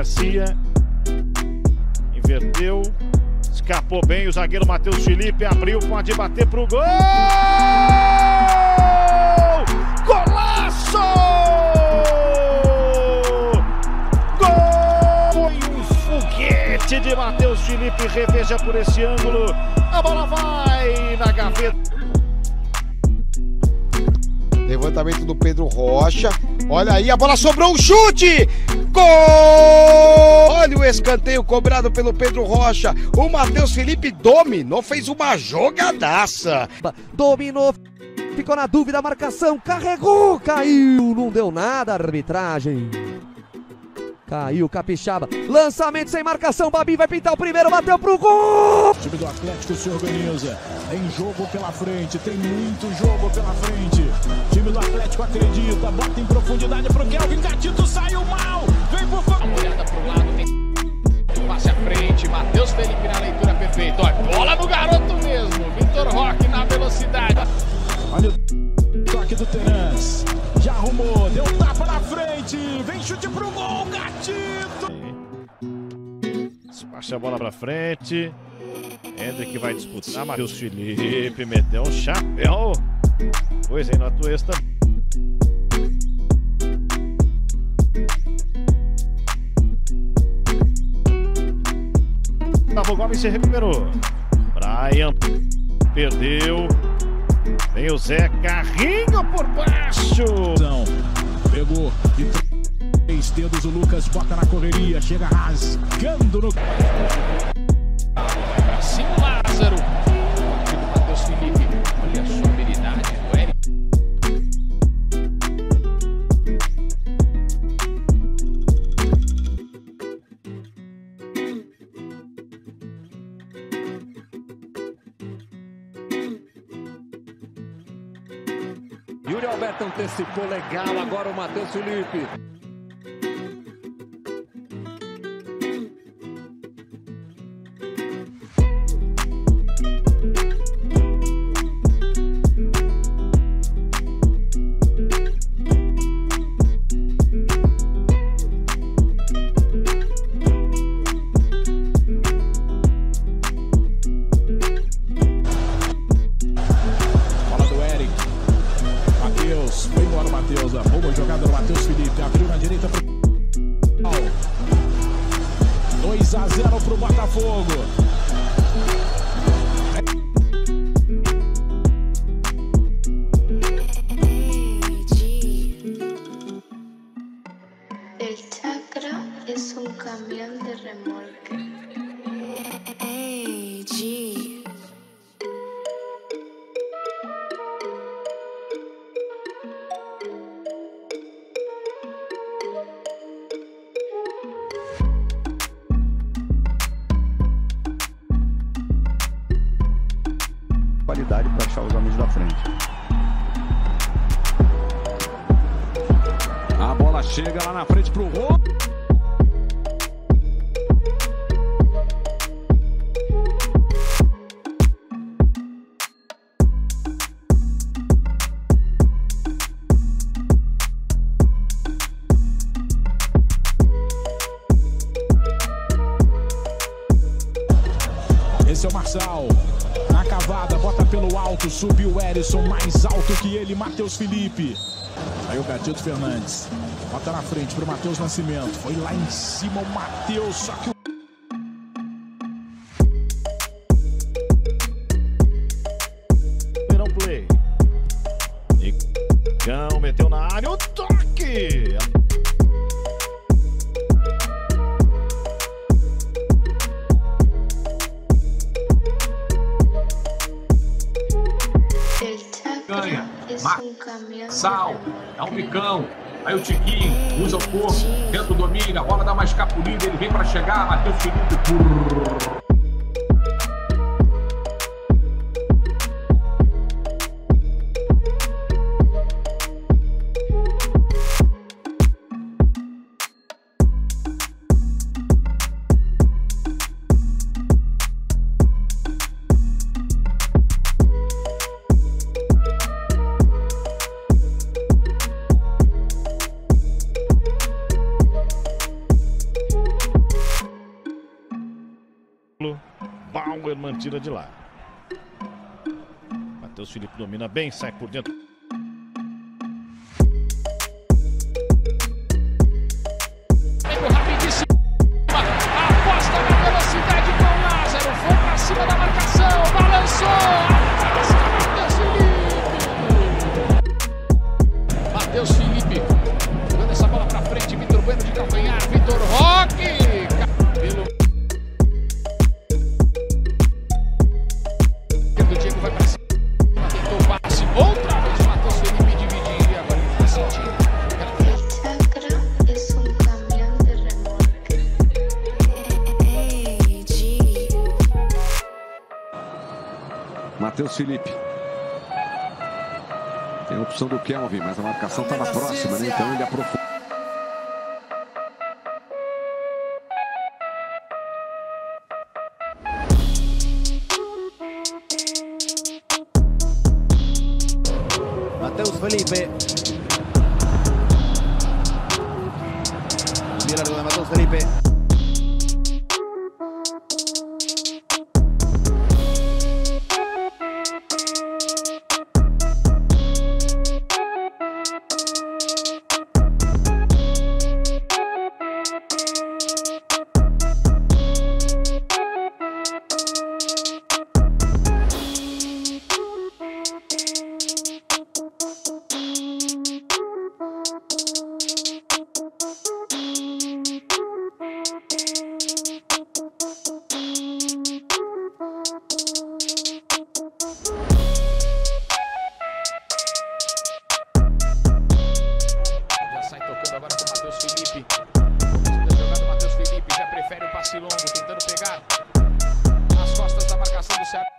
Garcia. Inverteu. Escapou bem o zagueiro Matheus Felipe. Abriu, pode bater pro gol! Golaço! Gol! Foi um foguete de Matheus Felipe. Reveja por esse ângulo. A bola vai na gaveta. Levantamento do Pedro Rocha. Olha aí, a bola sobrou, um chute! Gol! Olha o escanteio cobrado pelo Pedro Rocha. O Matheus Felipe dominou, fez uma jogadaça. Dominou, ficou na dúvida, a marcação, carregou, caiu, não deu nada a arbitragem. Caiu, Capixaba, lançamento sem marcação, Babi vai pintar o primeiro, bateu pro gol! O time do Atlético se organiza, tem jogo pela frente, tem muito jogo pela frente. O time do Atlético acredita, bota em profundidade pro Kelvin, Gatito saiu mal, vem por fora. Uma olhada pro lado, tem passe à frente, Matheus Felipe na leitura perfeita. Olha, bola no garoto mesmo, Vitor Roque na velocidade. Olha o toque do Terence, já arrumou, deu tapa na frente, vem chute pro gol, Gatito! Despacha a bola pra frente. Hendrick vai disputar. Matheus Felipe meteu um chapéu. Pois aí, no atuesta. Gustavo Gomes se recuperou. Brian perdeu. Vem o Zé, carrinho por baixo. Pegou de 3 dedos o Lucas, bota na correria, chega rasgando no... Pra cima o Lázaro. Aqui do Matheus Felipe. Olha a sua habilidade do Eric. Yuri Alberto antecipou legal, agora o Matheus Felipe. Foi embora o Matheus, a boa jogada do Matheus Felipe, abriu na direita pro 2-0 pro Botafogo. El chakra es un camión de remolque. Qualidade para achar os homens da frente. A bola chega lá na frente pro gol. Esse é o Marçal. Na cavada, bota pelo alto, subiu o Erisson, mais alto que ele, Matheus Felipe. Aí o Gatito Fernandes, bota na frente pro Matheus Nascimento, foi lá em cima o Matheus, só que o... Não play. Nicão meteu na área, o toque! Ganha, Sal, dá um bicão, aí o Tiquinho usa o corpo, tenta o domínio, a bola dá uma escapulida, ele vem para chegar, Matheus Felipe. mantida de lado. Matheus Felipe domina bem, sai por dentro. Rapidíssimo. Aposta na velocidade com o Lázaro. Foi pra cima da marcação. Balançou. Matheus Felipe. Jogando essa bola pra frente. Vitor Bueno de calcanhar. Vitor Roque. O Diego vai pra cima. Tentou o passe. Outra vez o Matheus Felipe dividir. E agora ele faz sentido. Matheus Felipe. Tem a opção do Kelvin, mas a marcação estava próxima, né? Então ele aprofunda. Matheus Felipe. Mira algo de Matheus Felipe. Agora com o Matheus Felipe. Segunda jogada, o Matheus Felipe já prefere o passe longo, tentando pegar as costas da marcação do Ceará.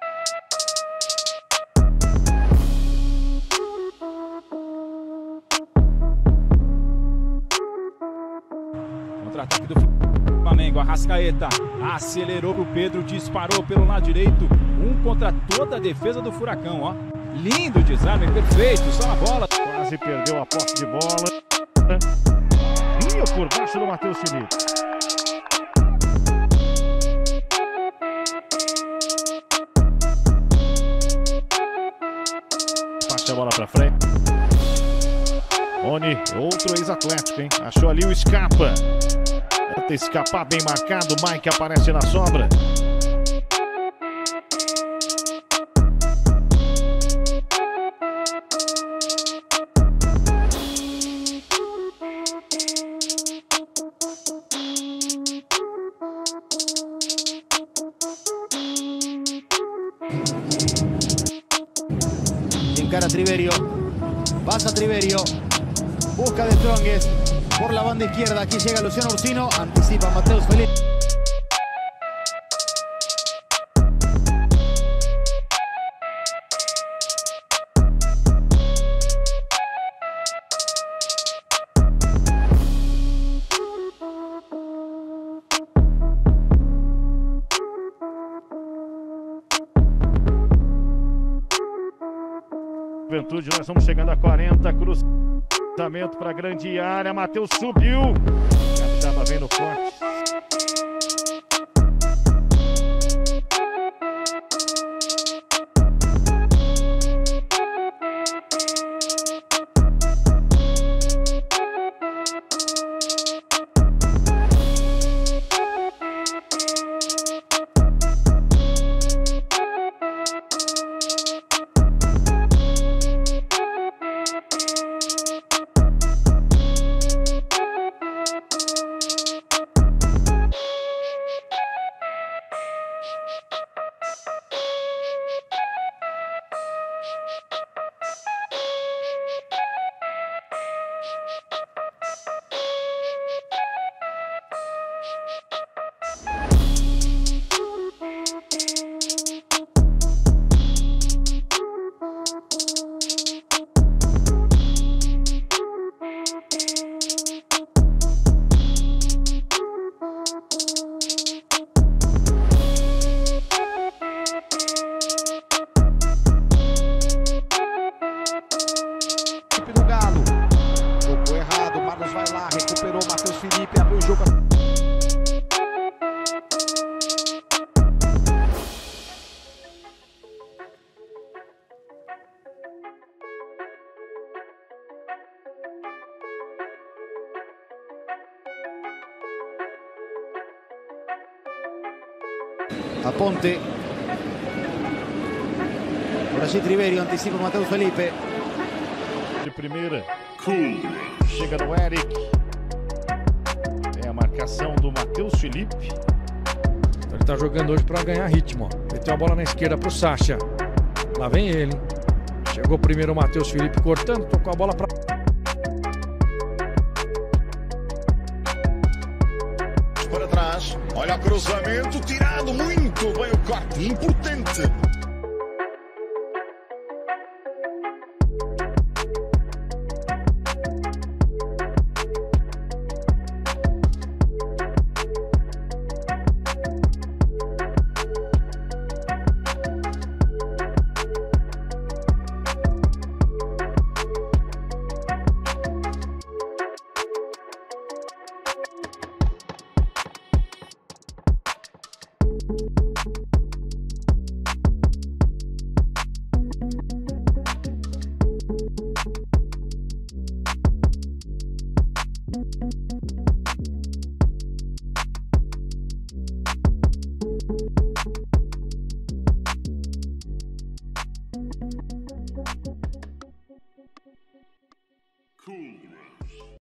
Contra-ataque do Flamengo, Arrascaeta acelerou pro Pedro, disparou pelo lado direito, contra toda a defesa do Furacão, ó. Lindo desarme, perfeito, só na bola. Quase perdeu a posse de bola. Vinha por baixo do Matheus Felipe. Passa a bola pra frente. Rony, outro ex-atlético, hein? Achou ali o Scarpa. Tenta escapar, bem marcado. Mike aparece na sobra. Encara Triverio, pasa Triverio, busca de Strongest por la banda izquierda, aquí llega Luciano Ursino, anticipa Matheus Felipe. Juventude, nós vamos chegando a 40, cruzamento para a grande área, Matheus subiu, Capixaba vem no corte. a Ponte. Por allí Triverio, anticipa o Matheus Felipe. De primeira. Chega no Eric. É a marcação do Matheus Felipe. Ele tá jogando hoje para ganhar ritmo. Ó. Meteu a bola na esquerda pro Sacha. Lá vem ele. Chegou primeiro o Matheus Felipe cortando, tocou a bola para... Para trás, olha o cruzamento, tirado muito bem o corte, importante. Cool.